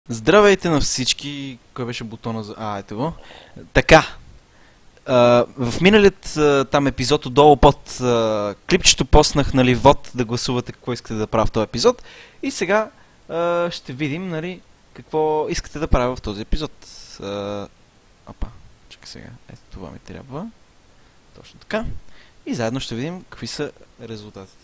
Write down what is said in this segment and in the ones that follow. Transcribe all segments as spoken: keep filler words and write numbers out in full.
Здравейте на всички! Кой беше бутона за... А, ето го. Така. А, в миналият а, там епизод отдолу под а, клипчето поснах, нали, вод да гласувате какво искате да правя в този епизод. И сега а, ще видим, нали, какво искате да правя в този епизод. А, опа, чакай сега. Ето това ми трябва. Точно така. И заедно ще видим какви са резултатите.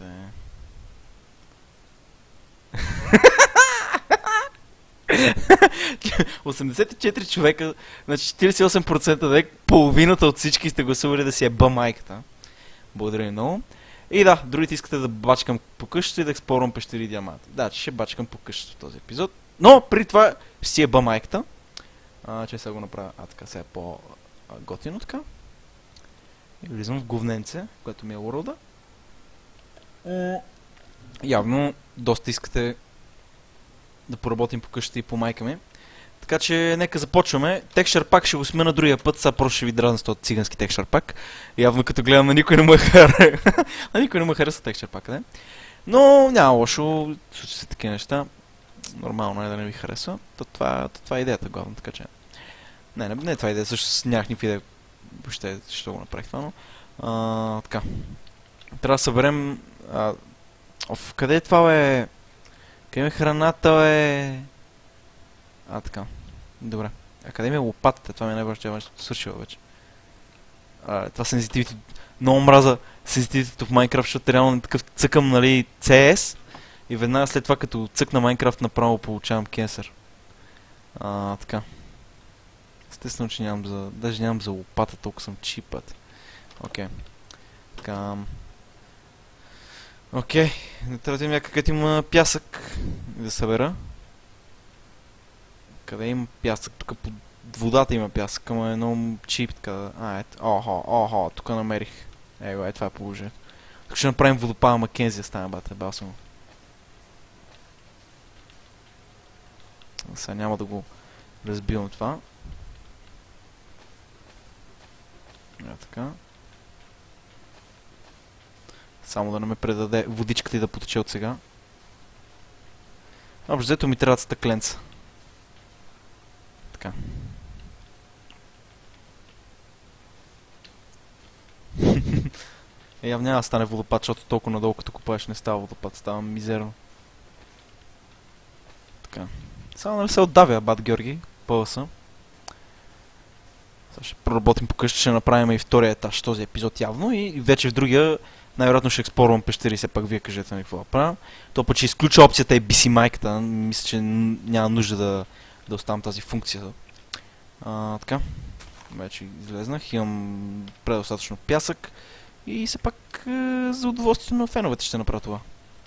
осемдесет и четири човека, значи четиридесет и осем процента век, половината от всички сте гласували да си е ба майката. Благодаря ви много. И да, другите искате да бачкам по къщата и да експлорвам пещери и диаманти. Да, че ще бачкам по къщата в този епизод. Но при това ще си е ба майката. А, че сега го направя. А, така сега е по-готино така. И влизам в говненце, което ми е урода. Явно доста искате да поработим по къщата и по майка ми. Така че нека започваме. Текстчър пак ще го смена другия път, сега просто ще ви дразна с този цигански текстчър пак. Явно като гледам на никой не му е харесва. На никой не му харесва текстчър пак, да? Но няма лошо, случва се такива неща. Нормално е да не ви харесва. То това, то това е идеята главно, така че... Не, не, не е това идея, също нямах никаква идея въобще защо го направих това, но... А, така. Трябва да съберем... А... Оф, къде е това, бе? Къде ми храната, е? А, така. Добре. А къде ми е лопатата? Това ми е най-важното, нещо свършила вече. А, това сензитивите. Много мраза сензитивите в Майнкрафт, защото реално такъв цъкам, нали, си ес. И веднага след това, като цъкна Майнкрафт, направо получавам кенсър. А, така. Естествено, че нямам за... Даже нямам за лопата, толкова съм чипът. Окей. Okay. Така... Окей, okay. Не трябва да има някакъв има пясък да събера. Къде има пясък? Тук под водата има пясък, ама е много чип така. А, ето. Охо, охо, тук намерих. Его, е, това е положението. Тук ще направим водопада Маккензи, стана бата, бал съм го. Сега няма да го разбивам това. А, така. Само да не ме предаде водичката и да потече от сега. Общо взето ми трябва стъкленца. Така. е, явно няма да стане водопад, защото толкова надолу като купаеш не става водопад, става мизерно. Така. Само нали се отдавя, Абат Георги, пълса. Сега ще проработим по къща, ще направим и втория етаж този епизод явно и вече в другия най-вероятно ще експлорвам пещери, все пак вие кажете ми какво да правя. То път ще изключа опцията и би си майката, мисля, че няма нужда да, да оставам тази функция. А, така, вече излезнах, имам предостатъчно пясък и все пак е, за удоволствието на феновете ще направя това.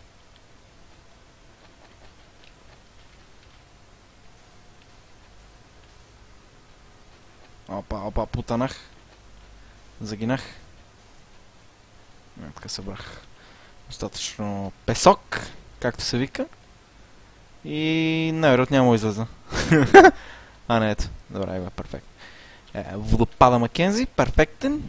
Опа, опа, потанах. Загинах. А, така събрах достатъчно песок, както се вика. И най-вероятно няма излезна. а, не, ето. Добре, е, перфект. Е, водопада Маккензи, перфектен.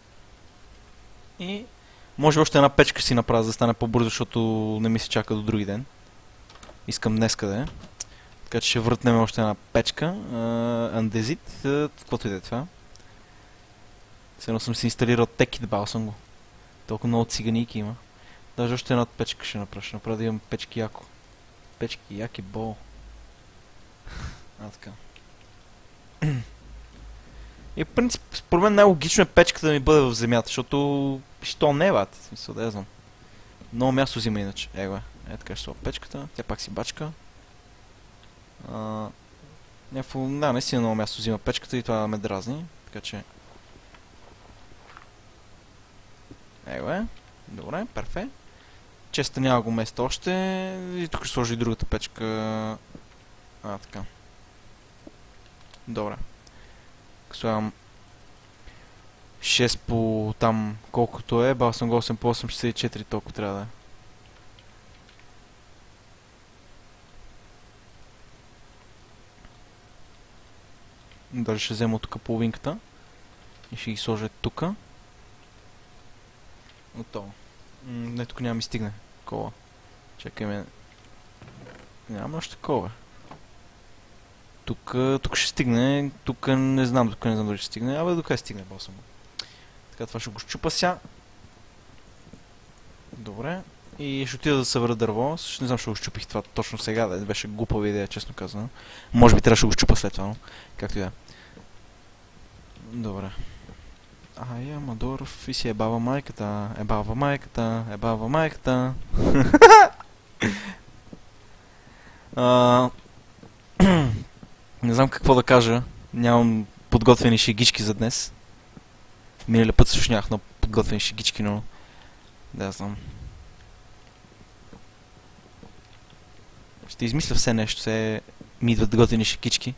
И може още една печка си направя, за да стане по-бързо, защото не ми се чака до други ден. Искам днес къде е. Така че ще въртнем още една печка. Андезит, каквото и да е това. Сега съм си инсталирал теки, дебал съм го. Толкова много циганики има. Даже още една печка ще направя. Ще направя да имам печки яко. Печки яки бол. А, така. И в принцип, според мен най-логично е печката да ми бъде в земята, защото... Що не е, бат? В смисъл, да я знам. Много място взима иначе. Его е. Е, така ще сложа печката. Тя пак си бачка. А... Някакво... Да, наистина много място взима печката и това ме дразни. Така че... Его е. Добре, перфе. Честа няма го место още. И тук ще сложи и другата печка. А, така. Добре. Слагам шест по там колкото е. Бал съм го осем по осем, шестдесет и четири, толкова трябва да е. Даже ще взема от тук половинката. И ще ги сложа тука. Готово. Не, тук няма ми стигне кола. Чакай ме. Няма още кола. Тук, тук ще стигне, тук не знам, тук не знам дали ще стигне, абе до къде стигне, босъм. Така, това ще го щупа ся. Добре. И ще отида да събера дърво. Не знам, ще го щупих това точно сега, да беше глупава идея, честно казано. Може би трябваше да го щупа след това, но както и да е. Добре. Ай, Амадоров и си ебава майката, ебава майката, ебава майката. а, не знам какво да кажа. Нямам подготвени шегички за днес. Миналия път също нямах много подготвени шегички, но... Да, знам. Ще измисля все нещо, все ми идват готини шекички.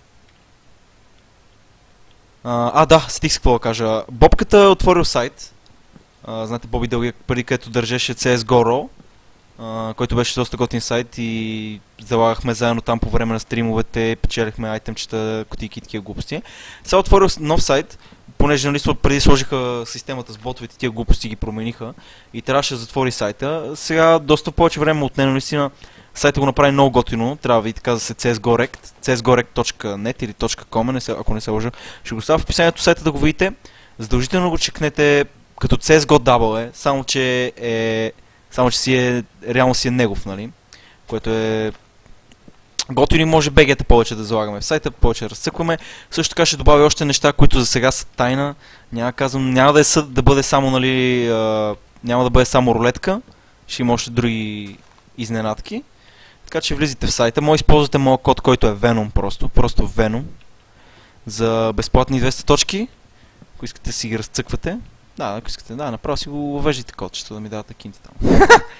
А, а да, стих с какво да кажа. Бобката е отворил сайт. А, знаете, Боби Дългия, преди където държеше си ес го Ро, а, който беше доста готин сайт и залагахме заедно там по време на стримовете, печелихме айтемчета, кутийки и такива глупости. Сега отворил нов сайт, понеже нали, преди сложиха системата с ботовете, тия глупости ги промениха и трябваше да затвори сайта. Сега доста повече време отнема, наистина. Сайта го направи много готино, трябва да видите, каза се си ес го рект, си ес го рект точка нет или .com, ако не се лъжа. Ще го оставя в описанието сайта да го видите. Задължително го чекнете като си ес го Double е, само че е, само че си е, реално си е негов, нали? Което е готино и може бегета повече да залагаме в сайта, повече разцъкваме. Също така ще добавя още неща, които за сега са тайна. Няма казвам, няма да, е съд, да бъде само, нали, а, няма да бъде само рулетка, ще има още други изненадки. Така че влизайте в сайта, може да използвате моят код, който е Venom просто, просто Venom, за безплатни двеста точки, ако искате си ги разцъквате. Да, ако искате, да, направо си го въвеждате код, защото да ми давате кинти там.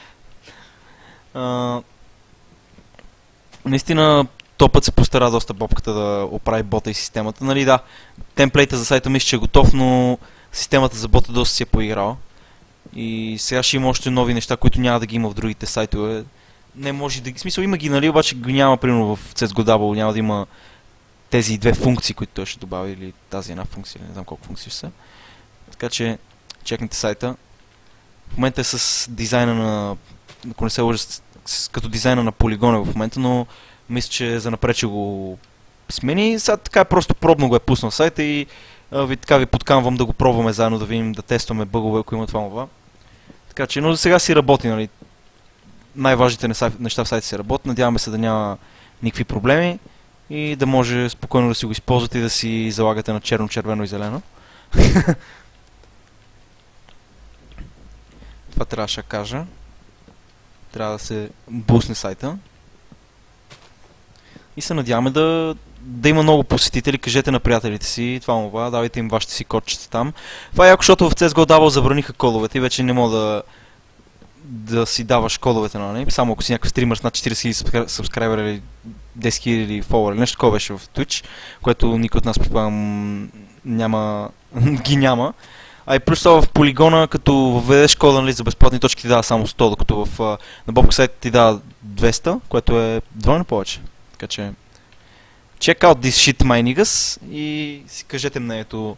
а, наистина, този път се постара доста бобката да оправи бота и системата. Нали, да, темплейта за сайта мисля, че е готов, но системата за бота доста си е поиграла. И сега ще има още нови неща, които няма да ги има в другите сайтове. Не може да ги... В смисъл има ги, нали, обаче ги няма, примерно в си ес го Double, няма да има тези две функции, които той ще добави, или тази една функция, не знам колко функции са. Така че, чекнете сайта. В момента е с дизайна на... Ако не се лъжа, като дизайна на полигона в момента, но мисля, че за напред ще го смени. Сега така просто пробно го е пуснал сайта и а, ви, така ви подканвам да го пробваме заедно, да видим, да тестваме бъгове, ако има това това. Така че, но за сега си работи, нали. Най-важните неща в сайта си работят, надяваме се да няма никакви проблеми и да може спокойно да си го използвате и да си залагате на черно, червено и зелено. Това трябваше да кажа. Трябва да се бусне сайта. И се надяваме да, да има много посетители, кажете на приятелите си, това това, давайте им вашите си кодчета там. Това е яко, защото в си ес го Double забраниха кодовете и вече не мога да да си даваш кодовете, нали? Само ако си някакъв стример с над четирийсет хиляди сабскрайбера или десет хиляди фолуъри, нещо такова беше в Twitch, което никой от нас предполагам няма, ги няма. А и плюс това в полигона, като въведеш кода, нали, за безплатни точки ти дава само сто, докато в, на Bobka сайта ти дава двеста, което е двойно повече. Така че check out this shit, my niggas, и си кажете мнението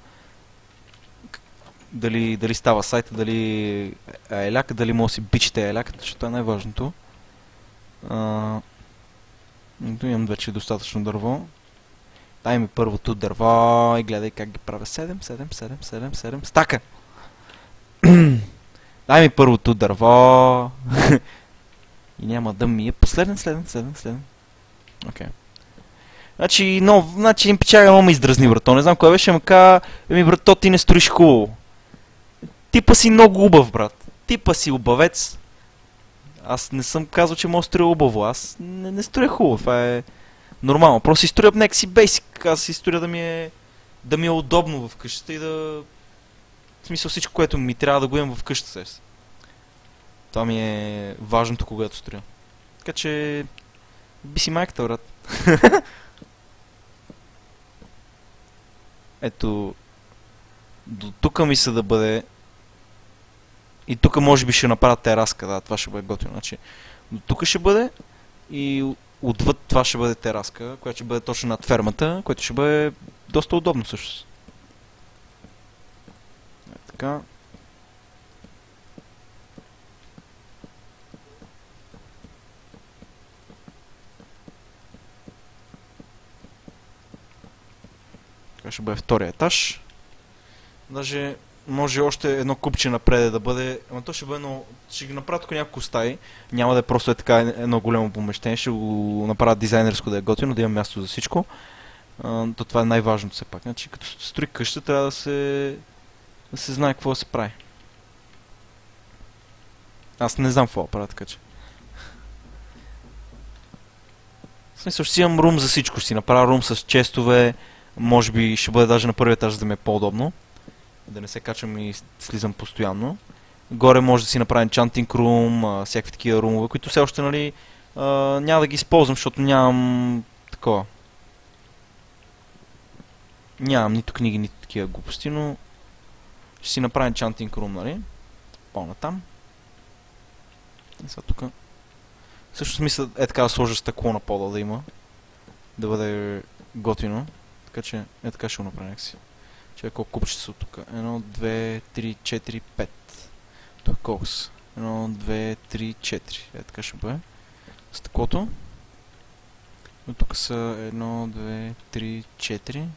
дали, дали става сайта, дали е еляка, дали може да си бичите еляката, защото е най-важното. А, имам вече достатъчно дърво. Дай ми първото дърво и гледай как ги правя. седем, седем, седем, седем, седем, стака! Дай ми първото дърво. И няма да ми е последен, следен, следен, следен. Окей. Okay. Значи, но, значи им печага много ме издразни, брато. Не знам кой беше, ама ка, еми брато, ти не строиш хубаво. Типа си много убав, брат. Типа си убавец. Аз не съм казал, че мога да строя убаво. Аз не, не строя хубаво. Това е нормално. Просто си строя някакси бейсик. Аз си строя да ми е да ми е удобно в къщата и да... В смисъл всичко, което ми трябва да го имам в къщата се. Това ми е важното, когато строя. Така че... Би си майката, брат. Ето... До тук мисля да бъде... И тук може би ще направя тераска, да, това ще бъде готино. Значи, до тук ще бъде и отвъд това ще бъде тераска, която ще бъде точно над фермата, което ще бъде доста удобно също. Е, така. Това ще бъде втория етаж. Даже може още едно купче напред да бъде, ама то ще бъде много, ще ги направя тук няколко стаи, няма да е просто е така едно голямо помещение, ще го направя дизайнерско да е готино, да има място за всичко. А, то това е най-важното все пак, значи като строи къща трябва да се, да се знае какво да се прави. Аз не знам какво правя, така че. В смисъл ще си имам рум за всичко, ще си направя рум с честове, може би ще бъде даже на първия етаж, за да ми е по-удобно. Да не се качвам и слизам постоянно. Горе може да си направим enchanting room, всякакви такива румове, които все още, нали, а, няма да ги използвам, защото нямам такова. Нямам нито книги, нито такива глупости, но ще си направим enchanting room, нали? По-натам. И сега тук. Също смисъл е така да сложа стъкло на пода да има. Да бъде готино. Така че е така ще го направя някакси. Чакай колко купчета са от тук. едно, две, три, четири, пет. Тук колко са? едно, две, три, четири. Е така ще бъде. Стъклото. Но тук са едно, две, три, четири.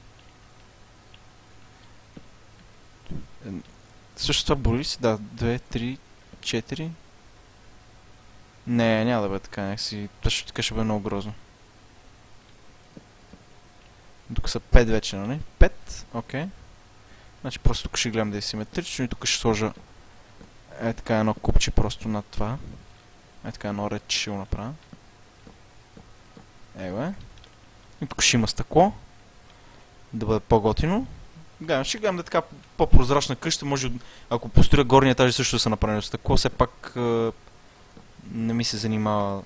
Също това боли си? Да, две, три, четири. Не, няма да бъде така някакси. Точно така ще бъде много грозно. Тук са пет вече, нали? пет, окей. Okay. Значи просто тук ще гледам да е симетрично и тук ще сложа е така едно купче просто над това. Е така едно ред ще го направя. Его е. И тук ще има стъкло. Да бъде по-готино. Гледам, ще гледам да е така по-прозрачна къща. Може, ако построя горния етаж също да са направени стъкло, все пак е, не ми се занимава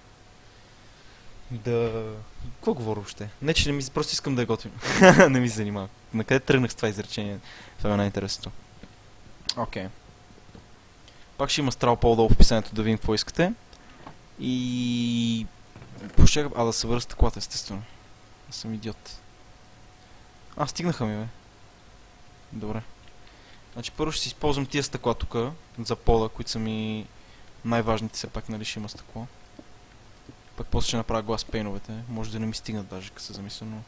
да... Какво говоря въобще? Не, че не ми... Просто искам да е готвим. Не ми се занимава. Накъде тръгнах с това изречение? Това е най-интересното. Окей. Okay. Пак ще има страл по-долу в описанието да видим какво искате. И... Пощекам... А, да се върна стъклата, естествено. Аз съм идиот. А, стигнаха ми, бе. Добре. Значи първо ще си използвам тия стъкла тук за пода, които са ми най-важните, все пак, нали, ще има стъкло. Пък после ще направя глас пейновете. Може да не ми стигнат даже, като се замисля, но...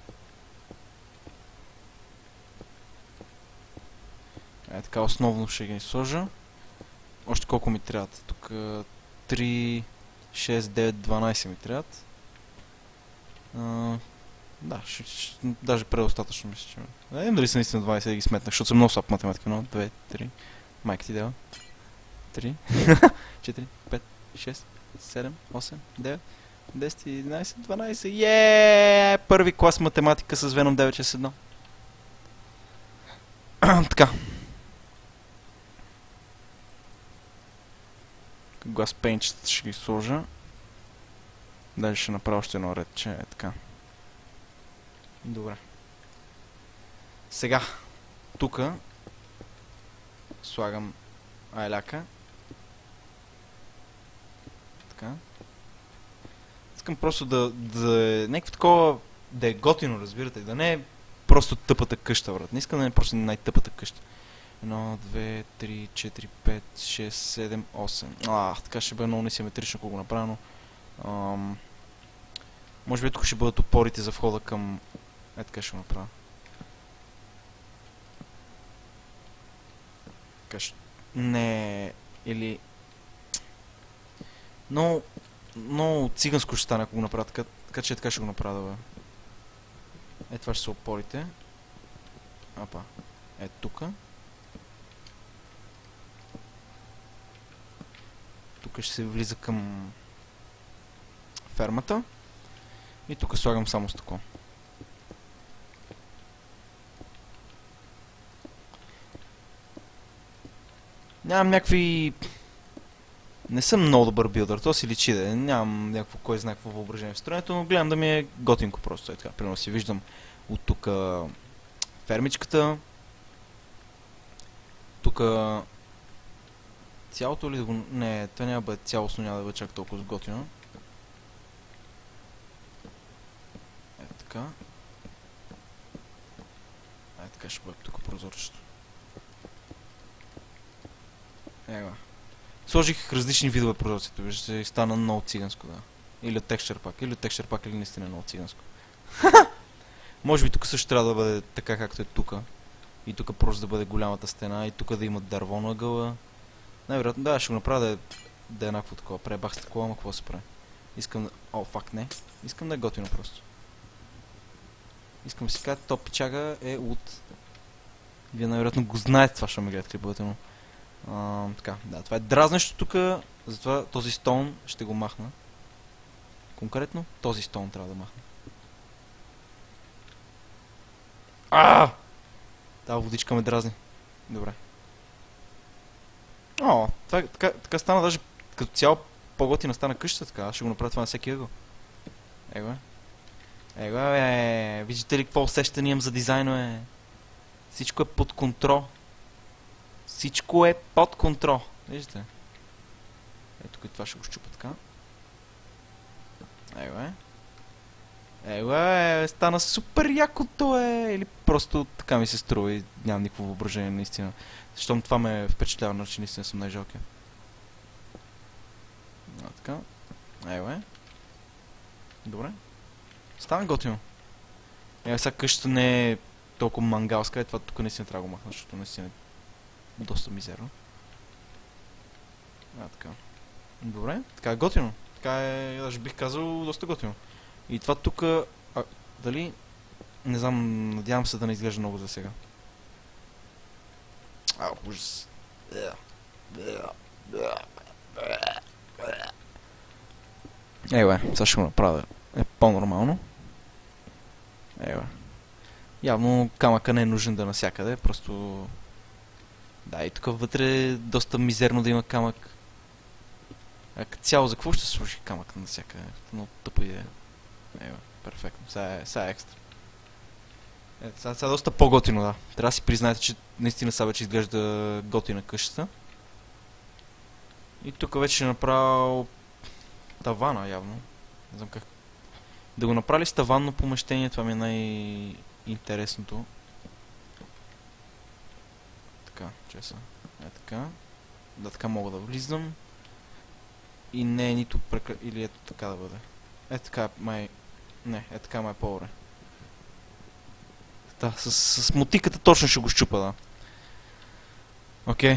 Е, така основно ще ги сложа. Още колко ми трябват? Тук три, шест, девет, дванайсет ми трябват. А, да, ще, ще, даже предостатъчно мисля, че... Да, видим дали са наистина дванайсет да ги сметнах, защото съм много слаб математика. едно, две, три... Майка ти дава. три, четири, пет, шест, седем, осем, девет... десет, единайсет, дванайсет, еее! Първи клас математика с Venom девет шест едно. Така. Глас пейнчета ще ги сложа. Даже ще направя още едно редче, е така. Добре. Сега, тука слагам айляка. Така. Искам просто да, да е някакво такова, да е готино, разбирате, да не е просто тъпата къща, брат. Не искам да не е просто най-тъпата къща. едно, две, три, четири, пет, шест, седем, осем. А, така ще бъде много несиметрично, ако го направя, но... Ам... Може би тук ще бъдат опорите за входа към... Е, така ще го направя. Така ще... Не... Или... Но... Много циганско ще стане, ако го направя така, така че така ще го направя, да бе. Е, това ще са опорите. Апа. Е, тука. Тук ще се влиза към фермата. И тук слагам само стъкло. Нямам някакви... Не съм много добър билдър, то си личи да е. Нямам някакво кой знае какво въображение в строенето, но гледам да ми е готинко просто. Е така, примерно си виждам от тук фермичката. Тук цялото ли да го... Не, това няма да бъде цялостно, няма да бъде чак толкова готино. Е така. Е така ще бъде тук прозорчето. Ева. Сложих различни видове прозорците, виждате, и стана много циганско, да. Или от Texture Pack, или от Texture Pack, или наистина много циганско. Може би тук също трябва да бъде така, както е тук. И тук просто да бъде голямата стена, и тук да има дърво на ъгъла. Най-вероятно, да, ще го направя да е, да е еднакво такова. Пребах с такова, ама какво се прави? Искам да... О, фак, не. Искам да е готино просто. Искам да си кажа, топ пичага е от... Вие най-вероятно го знаете това, ще ме гледат клиповете, но... А, така, да, това е дразнещо тук, затова този стоун ще го махна. Конкретно този стоун трябва да махна. Ааа! Тава водичка ме дразни. Добре. О, това, така, така стана даже като цяло по-готина стана къщата, така. Аз ще го направя това на всеки ъгъл. Его е. Его е. Виждате ли какво усещане имам за дизайно е? Всичко е под контрол. Всичко е под контрол. Виждате? Ето тук и това ще го щупа така. Его е. Его е. Стана супер якото е. Или просто така ми се струва и нямам никакво въображение наистина. Защото това ме впечатлява, че наистина съм най-жалкия. А, така. Его е. Добре. Стана готино. Е, сега къщата не е толкова мангалска, е това тук наистина трябва да го махна, защото наистина е доста мизерно. А, така. Добре, така е готино. Така е, даже бих казал, доста готино. И това тук, а, дали, не знам, надявам се да не изглежда много за сега. А, ужас. Ей, сега ще го направя. Е по-нормално. Ева. Явно камъка не е нужен да насякъде, просто... Да, и тук вътре е доста мизерно да има камък. А като цяло, за какво ще се служи камък насякъде? Много тъпа идея. Ева, перфектно. Сега е, сега е екстра. Е, сега, сега е доста по-готино, да. Трябва да си признаете, че наистина сега вече изглежда готина къщата. И тук вече ще направя тавана, явно. Не знам как. Да го направи с таванно помещение, това ми е най-интересното. Така, че са. Е така. Да, така мога да влизам. И не е нито прекра... Или ето така да бъде. Е така май... Не, е така май е по-добре. Да, с, с мотиката точно ще го щупа, да. Окей.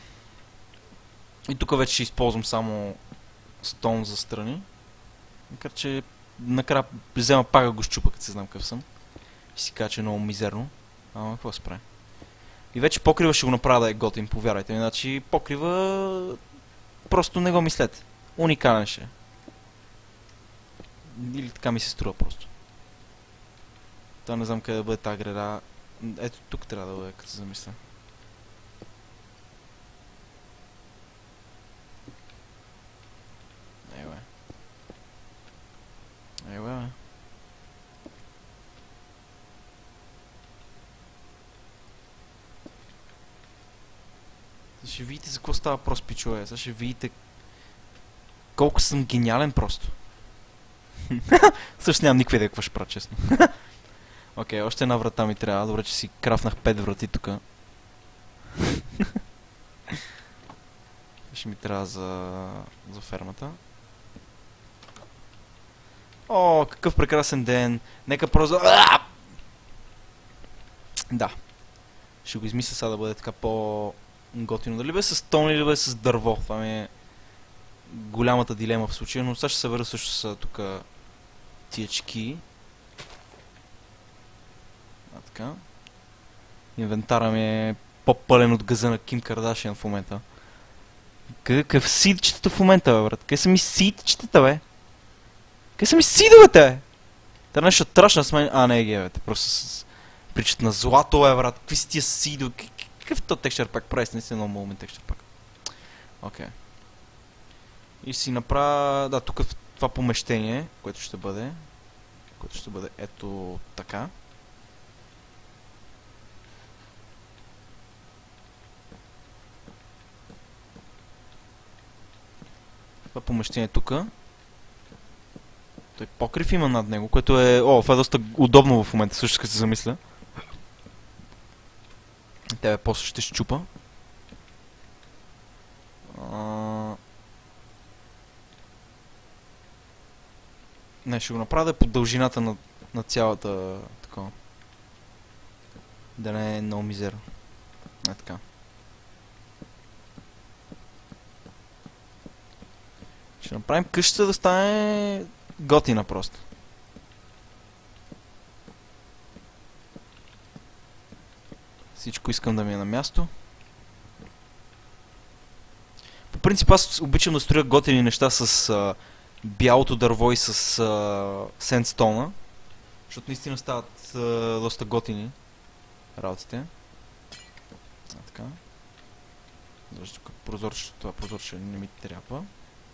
И тук вече ще използвам само стон за страни. Макар че накрая взема пак да го щупа, като се знам какъв съм. И си кажа, че е много мизерно. Ама какво се прави? И вече покрива ще го направя да е готин, повярвайте ми. Значи покрива... Просто не го мислете. Уникален ще е. Или така ми се струва просто. Това не знам къде да бъде тази града. Ето тук трябва да бъде, като се замисля. Ева. Ева. Ще видите за какво става въпрос, пичове. Сега ще видите колко съм гениален просто. Също нямам никаква идея какво ще правя, честно. Окей, okay, още една врата ми трябва. Добре, че си крафнах пет врати тук. Ще ми трябва за, за фермата. О, какъв прекрасен ден. Нека просто... Да. Ще го измисля сега да бъде така по-готино. Дали бе с тон или бе с дърво. Това ми е голямата дилема в случая. Но сега ще се върна също с тук тиечки. А така. Инвентара ми е по-пълен от газа на Ким Кардашиан в момента. Какъв сидчетата в момента, бе, брат? Къде са ми сидчетата, бе? Къде са ми сидовете, бе? Та нещо трашна с мен... А, не ги, бе. Те просто с... причат на злато, бе, брат. Какви си тия сидо? Какъв то текстчър пак прави? Наистина много малумен текстчър пак. Окей. И си направя... Да, тук в това помещение, което ще бъде... Което ще бъде ето така. Това помещение тук. Той покрив има над него, което е... О, това е доста удобно в момента, също като се замисля. Тебе после ще щупа. А... Не, ще го направя да е по дължината на, на цялата... Такова. Да не е много мизерно. Е така. Ще направим къщата да стане готина просто. Всичко искам да ми е на място. По принцип аз обичам да строя готини неща с а, бялото дърво и с а, сендстона. Защото наистина стават а, доста готини работите. А, така. Защо тук прозорче, това прозорче не ми трябва.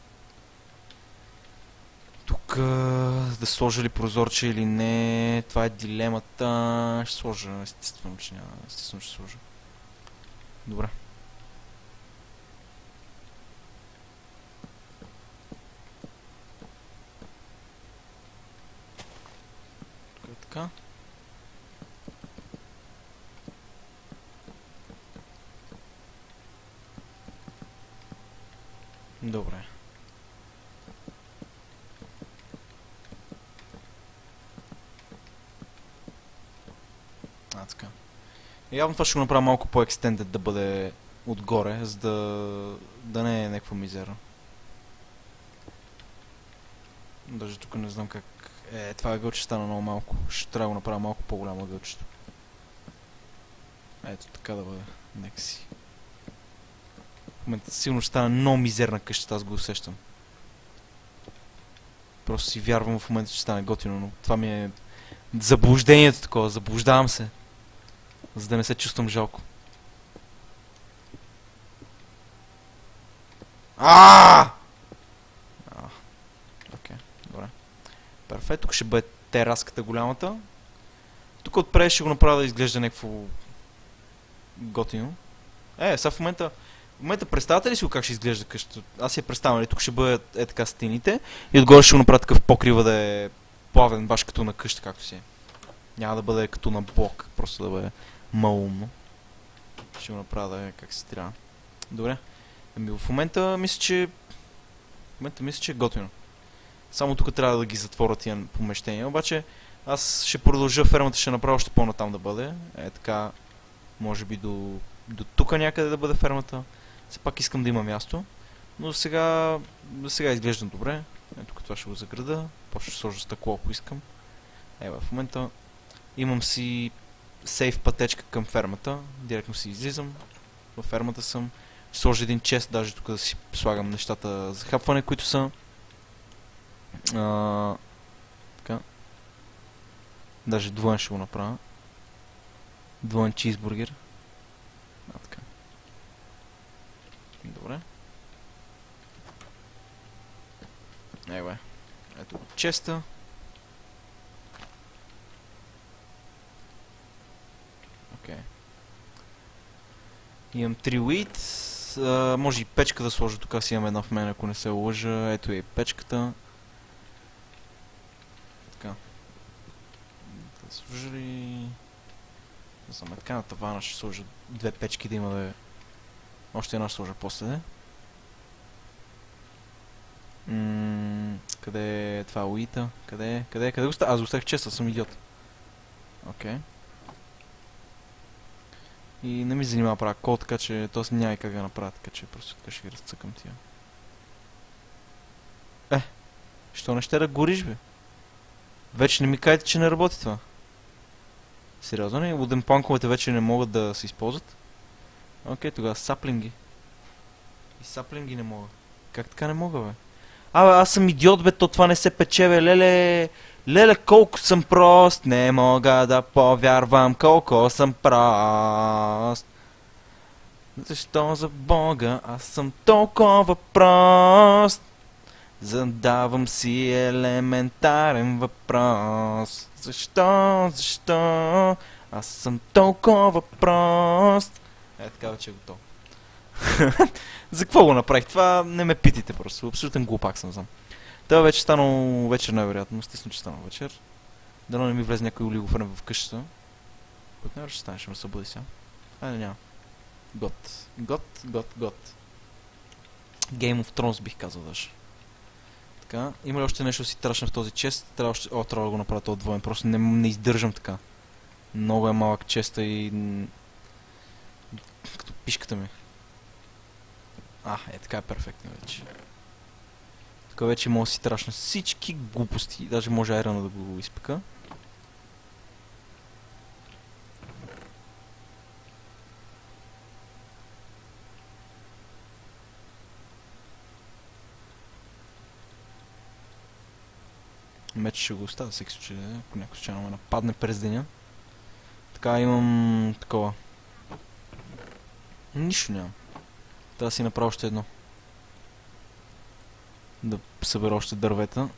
Тук да сложа ли прозорче или не, това е дилемата. Ще сложа, естествено, че няма, естествено ще сложа. Добре. Тук е така. Добре. А, така. Явно това ще го направя малко по-екстендед да бъде отгоре, за да, да не е някаква мизера. Даже тук не знам как... Е, това ъгълче стана много малко. Ще трябва да го направя малко по-голямо ъгълчето. Ето така да бъде. Нека си. В момента сигурно ще стане много мизерна къщата, аз го усещам. Просто си вярвам в момента, че ще стане готино, но това ми е... заблуждението такова, заблуждавам се. За да не се чувствам жалко. Аааа! Окей, добре. Перфект, тук ще бъде тераската голямата. Тук отпред ще го направя да изглежда някакво... готино. Е, сега в момента... В момента представяте ли си го как ще изглежда къщата? Аз си я представям, тук ще бъдат е така стените и отгоре ще го направя такъв покрива да е плавен, баш като на къща, както си е. Няма да бъде като на блок, просто да бъде малумно. Ще го направя да е как си трябва. Добре. Ами в момента мисля, че... В момента мисля, че е готино. Само тук трябва да ги затворя тия помещения, обаче аз ще продължа фермата, ще направя още по-натам да бъде. Е така, може би до, до тук някъде да бъде фермата. Все пак искам да има място. Но сега, сега изглеждам добре. Е, тук това ще го заграда. После ще сложа стъкло, ако искам. Ева, в момента имам си сейф пътечка към фермата. Директно си излизам. Във фермата съм. Ще сложа един чест, даже тук да си слагам нещата за хапване, които са. А, така. Даже двоен ще го направя. Двоен чизбургер. А, така. Добре. Ева. Ето честа. Окей. Okay. Имам три уит. Uh, може и печка да сложа. Тук си имам една в мен, ако не се лъжа. Ето е печката. Така. Да сложа ли... Не знам, така на тавана ще сложа две печки да има да е... Още една ще сложа после. М къде е това уита? Къде е? Къде е? Къде го става? Аз го оставих честа, съм идиот. Окей. Okay. И не ми занимава правя код, така че т.е. няма и как да направя, така че просто така ще ги разцъкам тия. Е, що не ще да гориш, бе? Вече не ми кажете, че не работи това. Сериозно ли? Уденпанковете вече не могат да се използват? Окей, тогава саплинги. И саплинги не мога. Как така не мога, бе? Абе, аз съм идиот, бе, то това не се пече, бе, леле... Леле, колко съм прост, не мога да повярвам колко съм прост. Защо за Бога аз съм толкова прост? Задавам си елементарен въпрос. Защо, защо аз съм толкова прост? Е, така вече е готово. За какво го направих? Това не ме питайте просто. Абсолютен глупак съм знам. Това вече станало вечер, най-вероятно. Стисно, че станало вечер. Дано не ми влезе някой олигофрен в къщата. Който най-вероятно ще стане, ще ме събуди сега. Айде, няма. Гот. Гот, гот, гот. Game of Thrones бих казал даже. Така, има ли още нещо да си трашна в този чест? Трябва още... О, трябва да го направя този двоен. Просто не, не издържам така. Много е малък честа и... като пишката ми. А, е така е перфектно вече. Тук вече мога да си трашна всички глупости. Даже може айрана да го изпъка. Меч ще го оставя всеки случай, ако някой случайно ме нападне през деня. Така имам такова. Нищо нямам. Трябва да си направя още едно. Да събера още дървета.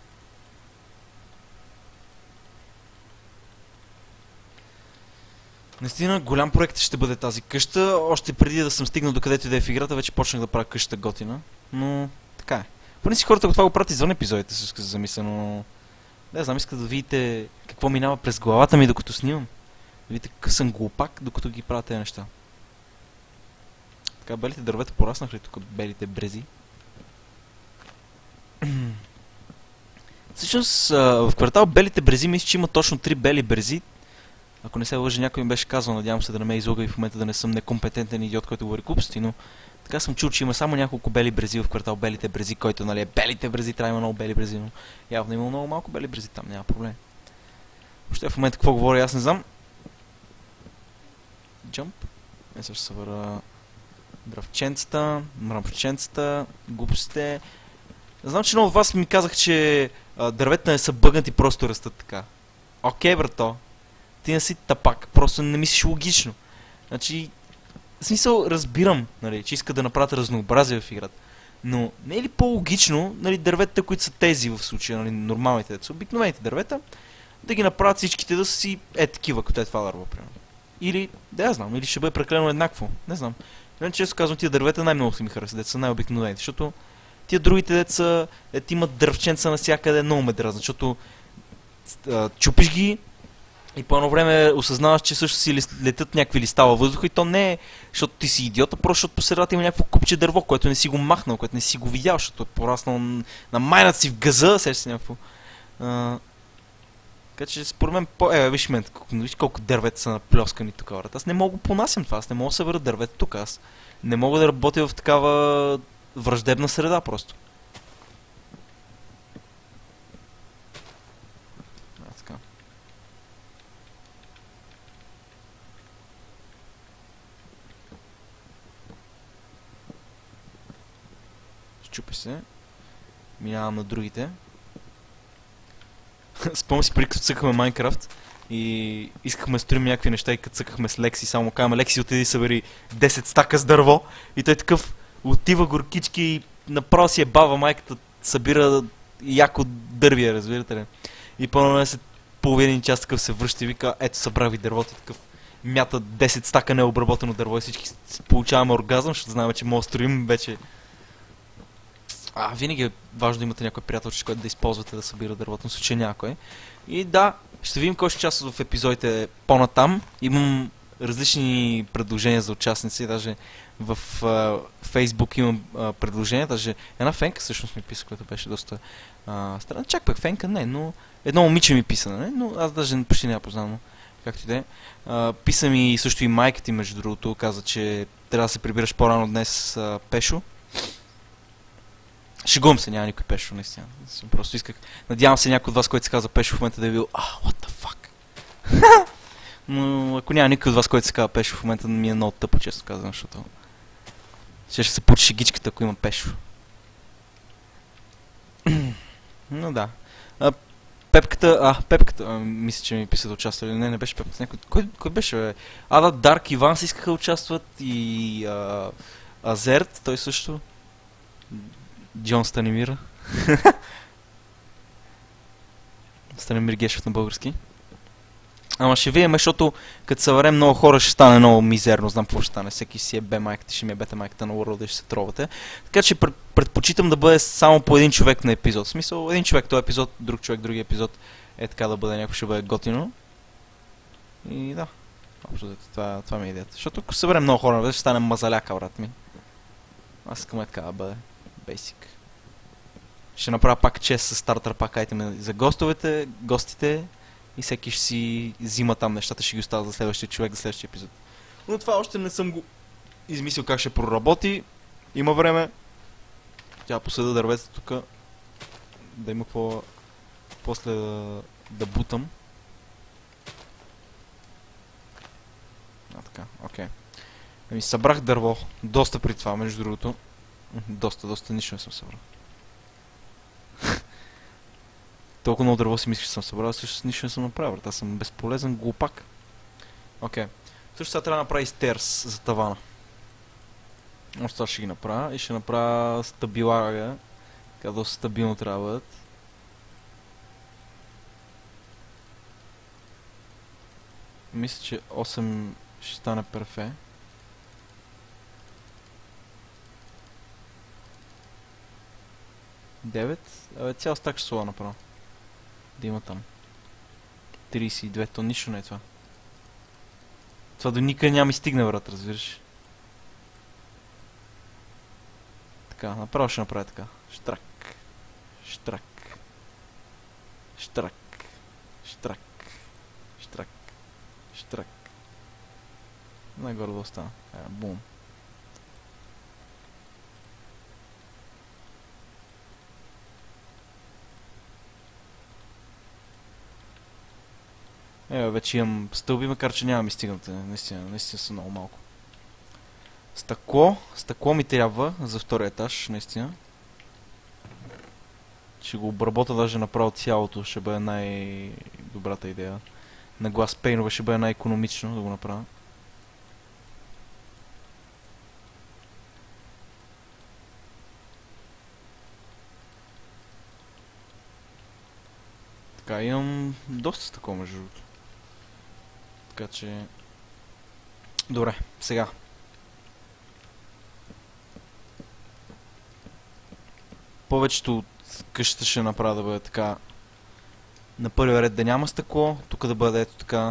Наистина голям проект ще бъде тази къща. Още преди да съм стигнал до където и да е в играта, вече почнах да правя къщата готина. Но така е. Поне си хората, това го правят извън епизодите, се замисля, но... Не знам, иска да видите какво минава през главата ми, докато снимам. Да видите какъв съм глупак, докато ги правя тези неща. Така, белите дървета пораснаха ли тук от белите брези? Всъщност, в квартал Белите брези мисля, че има точно три бели брези. Ако не се лъжа, някой ми беше казал, надявам се да не ме излага и в момента да не съм некомпетентен идиот, който говори глупости, но така съм чул, че има само няколко бели брези в квартал Белите брези, който, нали, е Белите брези, трябва има много бели брези, но явно има много малко бели брези там, няма проблем. Въобще в момента какво говоря, аз не знам. Джамп. Е, също се въра дръвченцата, мраморченцата, глупостите. Знам, че много от вас ми казах, че а, дървета не са бъгнати, просто растат така. Окей, брато. Ти не си тапак, просто не мислиш логично. Значи, в смисъл разбирам, нали, че иска да направят разнообразие в играта. Но не е ли по-логично, нали, дърветата, които са тези в случая, нали, нормалните деца, обикновените дървета, да ги направят всичките да са си е такива, като е това дърво, примерно. Или, да я знам, или ще бъде преклено еднакво, не знам. Но често казвам, тия дървета най-много си ми харесват, деца са най-обикновените, защото тия другите деца, ето имат дървченца навсякъде, много ме дразнат, защото а, чупиш ги и по едно време осъзнаваш, че също си летят някакви листа във въздуха и то не е, защото ти си идиота, просто защото по средата има някакво купче дърво, което не си го махнал, което не си го видял, защото е пораснал на майната си в газа, сещаш си някакво. А, така че според мен, по... е, виж мен, виж колко дървета са наплескани тук, хората. Аз не мога да понасям това, аз не мога да събера дървета тук, аз не мога да работя в такава враждебна среда просто. А, така. Щупи се. Минавам на другите. Спомням си преди като цъкахме Майнкрафт и искахме да строим някакви неща и като цъкахме с Лекси, само казваме Лекси отиди и събери десет стака с дърво и той такъв отива горкички и направо си е баба майката, събира яко дървия, разбирате ли. И по-на след половин час такъв се връща и вика, ето събрах ви дървото и такъв мята десет стака необработено дърво и всички получаваме оргазъм, защото знаем, че може да строим вече. А, винаги е важно да имате някой приятелче, който да използвате да събира дървото, в случай някой. И да, ще видим кой ще участва в епизодите по-натам. Имам различни предложения за участници, даже в uh, Facebook имам uh, предложения, даже една фенка всъщност ми писа, която беше доста uh, странна. Чак пък фенка не, но едно момиче ми писа, не? Но аз даже почти не я познавам, както и да е. Uh, писа ми също и майка ти, между другото, каза, че трябва да се прибираш по-рано днес, uh, Пешо. Шегувам се, няма никой Пешо, наистина. Просто исках. Надявам се някой от вас, който се казва Пешо в момента да е бил, а, what the fuck. Но ако няма никой от вас, който се казва Пешо в момента, ми е много тъпо, често казвам, защото ще, ще се получи шегичката, ако има Пешо. Но да. А, Пепката, а, Пепката, а, мисля, че ми писа да участва. Не, не беше Пепката. Някой, кой, кой беше, бе? А, да, Дарк и Ванс искаха да участват и а, Азерт, той също. Джон Станимир. Станимир Гешев на български. Ама ще видим, защото като съберем много хора ще стане много мизерно, знам какво ще стане. Всеки си е бе майката, ще ми е бете майката на World и ще се тровате. Така че предпочитам да бъде само по един човек на епизод. В смисъл, един човек този епизод, друг човек другия епизод. Е така да бъде, някой ще бъде готино. И да, общо това, това ми е идеята. Защото ако съберем много хора, ще стане мазаляка, брат ми. Аз искам е така да бъде. Basic. Ще направя пак чест с стартер пак айтеми за гостовете, гостите и всеки ще си взима там нещата, ще ги оставя за следващия човек, за следващия епизод. Но това още не съм го измислил как ще проработи. Има време. Тя посъда дървета тук. Да има какво после да, да бутам. А, така, окей. Okay. Ами събрах дърво. Доста при това, между другото. Доста, доста, нищо не съм събрал. Толкова много дърво си мислиш, че съм събрал, също нищо не съм направил. Аз съм безполезен глупак. Окей. Okay. Също сега трябва да направя и стерс за тавана. Още това ще ги направя и ще направя стабилага. Така доста стабилно трябва да бъдат. Мисля, че осем ще стане перфе. девет. Абе, цял стак ще слова направо. Да има там. тридесет и две, то нищо не е това. Това до никъде няма ми стигне, брат, разбираш. Така, направо ще направя така. Штрак. Штрак. Штрак. Штрак. Штрак. Штрак. Най-горе да остана. Е, бум. Е, вече имам стълби, макар че няма ми стигнате. Наистина, наистина са много малко. Стъкло. Стъкло ми трябва за втория етаж, наистина. Ще го обработа даже направо цялото, ще бъде най-добрата идея. На глас пейнове ще бъде най-икономично да го направя. Така, имам доста стъкло между другото. Така че... Добре, сега. Повечето от къщата ще направя да бъде така. На първия ред да няма стъкло, тук да бъде ето така.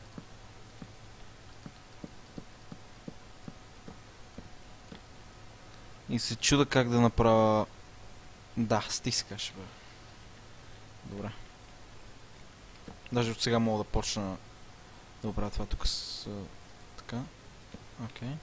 И се чуда как да направя... Да, стиска ще бъде. Добре. Даже от сега мога да почна да оправя това тук с... така. Окей. Okay.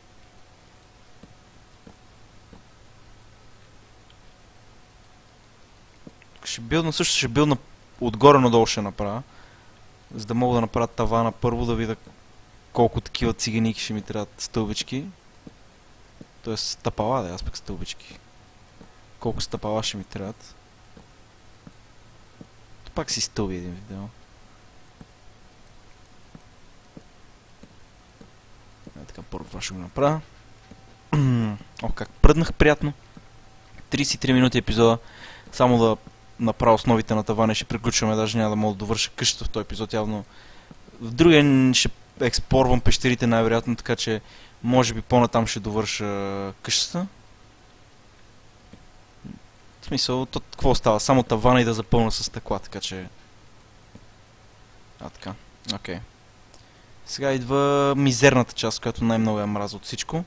Ще билдна, също ще билдна отгоре надолу ще направя. За да мога да направя тавана първо, да видя колко такива циганики ще ми трябват стълбички. Тоест стъпала, да, аз пък стълбички. Колко стъпала ще ми трябват. То пак си стълби един видео. Е, така, първо това ще го направя. О, как пръднах приятно. тридесет и три минути епизода. Само да направя основите на тавана и ще приключваме, даже няма да мога да довърша къщата в този епизод явно. В другия ще експорвам пещерите най-вероятно, така че може би по-натам ще довърша къщата. В смисъл, то какво остава? Само тавана и да запълна с стъкла, така че... А, така. Окей. Okay. Сега идва мизерната част, която най-много я мраза от всичко.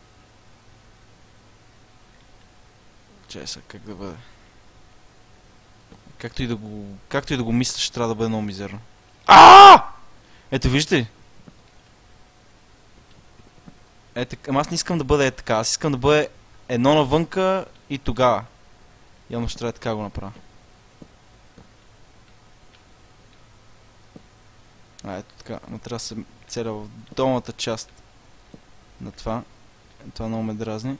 Чай сега, как да бъде? Както и да го... Както и да го мисля, ще трябва да бъде много мизерно. А! Ето, виждате? Ето, ама аз не искам да бъде е така. Аз искам да бъде едно навънка и тогава. Явно ще трябва така да го направя. А, ето така. Но трябва да се целя в долната част на това. Това много ме дразни.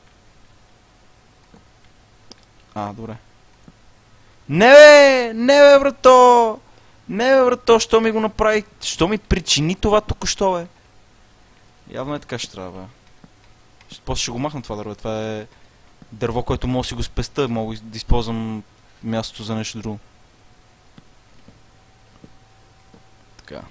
А, добре. Не бе! Не бе, брато! Не бе, брато! Що ми го направи? Що ми причини това току-що, бе? Явно е така ще трябва, бе. После ще го махна това дърво. Това е дърво, което мога да си го спеста. Мога да използвам мястото за нещо друго. Така.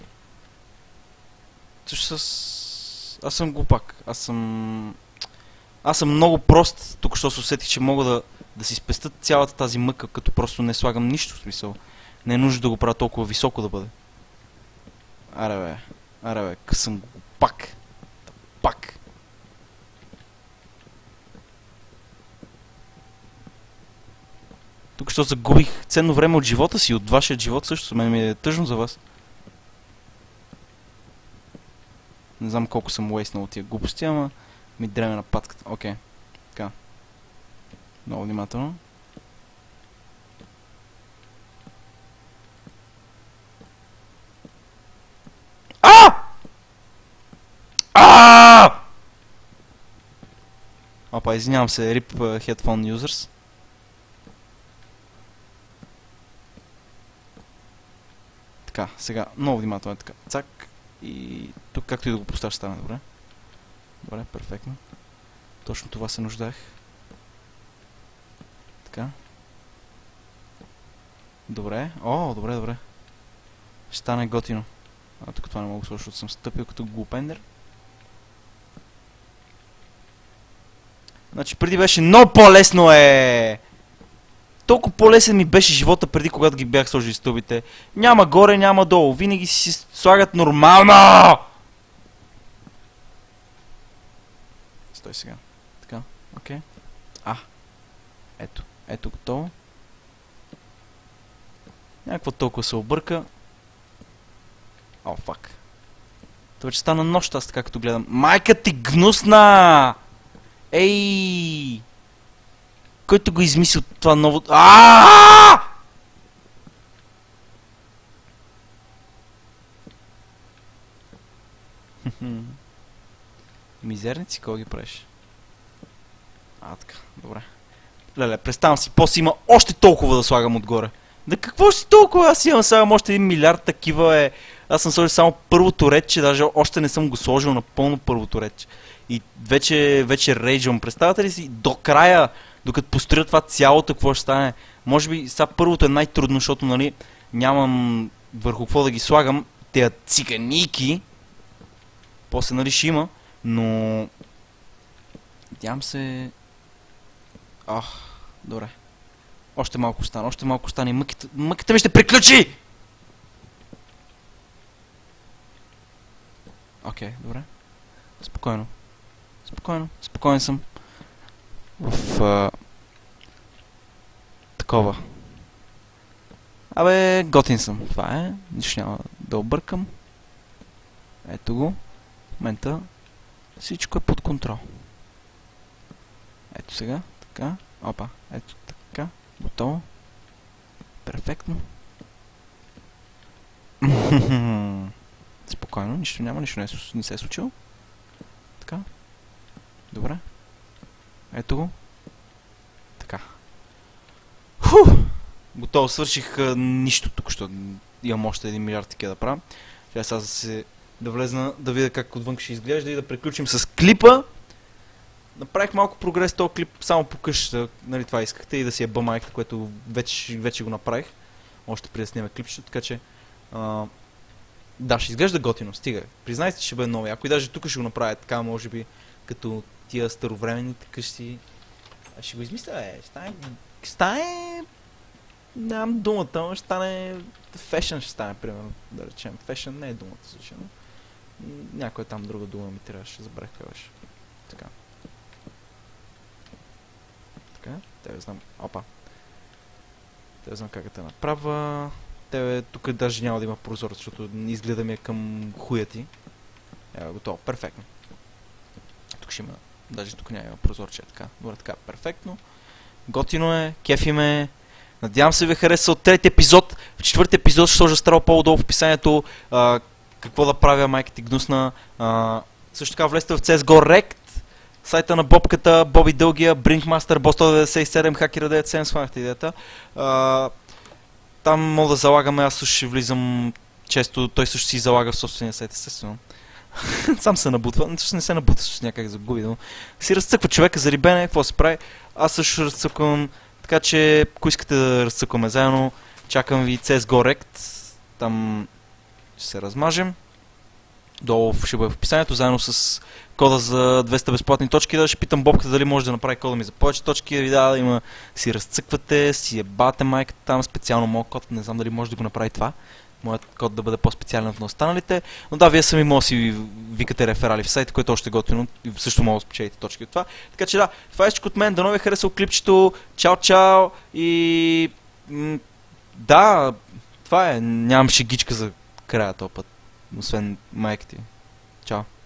Също с... Аз съм глупак. Аз съм... Аз съм много прост. Тук що се усетих, че мога да, да си спестя цялата тази мъка, като просто не слагам нищо в смисъл. Не е нужно да го правя толкова високо да бъде. Аре бе. Аре бе. Къс съм глупак. Пак. Тук защо загубих ценно време от живота си, от вашия живот също. Мен ми е тъжно за вас. Не знам колко съм уейснал от тия глупости, ама ми дреме на патката. Окей. Така. Много внимателно. А! А! Опа, извинявам се, рип uh, headphone users. Така, сега, много внимателно е така. Цак. И тук както и да го поставя стане, добре? Добре, перфектно. Точно това се нуждаех. Така. Добре. О, добре, добре. Ще стане готино. А тук това не мога да слушам, защото съм стъпил като глупендер. Значи преди беше много по-лесно е! Толкова по-лесен ми беше живота преди, когато ги бях сложили стълбите. Няма горе, няма долу. Винаги си слагат нормално! Стой сега. Така, окей. А. Ето. Ето готово. Някакво толкова се обърка. О, фак. Това вече стана нощ, аз така като гледам. Майка ти гнусна! Ей! Който го измислил това ново... Аааа! Мизерници, кой ги правиш? А, така, добре. Леле, представям си, после има още толкова да слагам отгоре. Да какво ще толкова? Аз имам сега още един милиард такива е... Аз съм сложил само първото редче, даже още не съм го сложил напълно първото редче. И вече, вече рейджвам. Представете ли си, до края, докато построя това цялото, какво ще стане? Може би сега първото е най-трудно, защото нали, нямам върху какво да ги слагам. Тея циганики. После нали ще има, но... Надявам се... Ах, добре. Още малко стане, още малко стане и мъката, мъката ми ще приключи! Окей, okay, добре. Спокойно. Спокойно, спокоен съм. В... А... Такова. Абе, готин съм. Това е. Нищо няма да объркам. Ето го. В момента всичко е под контрол. Ето сега. Така. Опа. Ето така. Готово. Перфектно. Спокойно. Нищо няма. Нищо не, не се е случило. Така. Добре. Ето го. Така. Ху! Готово. Свърших а, нищо тук, защото имам още един милиард такива да правя. Сега сега да се... да влезна, да видя как отвън ще изглежда и да приключим с клипа. Направих малко прогрес този клип само по къщата, нали това искахте, и да си е бъмайката, което вече, вече го направих. Още преди да снимем клипчето, така че... А, да, ще изглежда готино, стига. Признайте, че ще бъде много яко и даже тук ще го направя така, може би, като тия старовременните къщи. А ще го измисля, е, ще стане... стане... нямам думата, но ще стане... фешън ще стане, примерно, да речем. Фешън не е думата, случайно. Някоя там друга дума ми трябваше, забравих какво беше. Така. Така, те знам... Опа. Те знам как да те направя. Тебе тук даже няма да има прозор, защото изгледа ми е към хуя ти. Ева, готово, перфектно. Тук ще има... Даже тук няма прозорче, така. Добре, така, перфектно. Готино е, кефи ме. Надявам се ви хареса от трети епизод. В четвърти епизод ще сложа старо по-долу в описанието. А, какво да правя, майка ти гнусна. А, също така влезте в си ес го Rect, сайта на Бобката, Боби Дългия, Brinkmaster, Бос сто деветдесет и седем, Хакера деветдесет и седем, схванахте идеята. А, там мога да залагаме, аз също ще влизам често, той също си залага в собствения сайт, естествено. Сам се набутва, също не се набутва, също някак загуби, но си разцъква човека за рибене, какво се прави. Аз също разцъквам, така че ако искате да разцъкваме заедно, чакам ви си ес го Rect, там ще се размажем. Долу ще бъде в описанието, заедно с кода за двеста безплатни точки. Да, ще питам Бобката дали може да направи кода ми за повече точки, да ви да, да има, си разцъквате, си ебате майката там, специално моят код, не знам дали може да го направи това. Моят код да бъде по-специален от на останалите. Но да, вие сами може да си викате реферали в сайта, който още е готино и също може да спечелите точки от това. Така че да, това е всичко от мен, да нови харесал клипчето, чао чао и М, да, това е. Нямам шегичка за края този път. Освен майка ти. Чао.